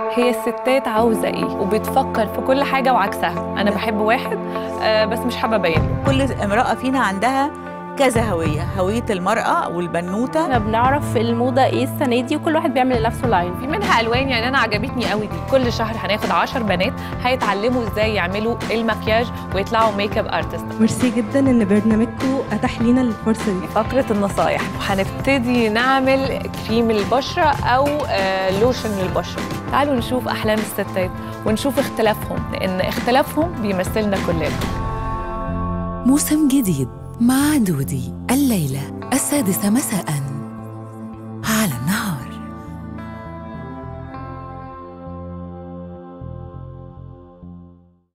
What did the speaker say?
هي الستات عاوزة إيه وبتفكر في كل حاجة وعكسها. أنا بحب واحد بس مش حابة أبينه. كل امرأة فينا عندها كذا هوية المرأة والبنوتة. احنا بنعرف الموضة ايه السنة دي وكل واحد بيعمل لنفسه لاين. في منها ألوان، يعني أنا عجبتني قوي دي. كل شهر هناخد 10 بنات هيتعلموا إزاي يعملوا المكياج ويطلعوا ميك اب ارتست. ميرسي جدا إن برنامجكم أتاح لينا الفرصة دي. فقرة النصايح، وهنبتدي نعمل كريم للبشرة أو لوشن للبشرة. تعالوا نشوف أحلام الستات ونشوف اختلافهم، لأن اختلافهم بيمثلنا كلنا. موسم جديد مع دودي الليلة 6:00 مساءً.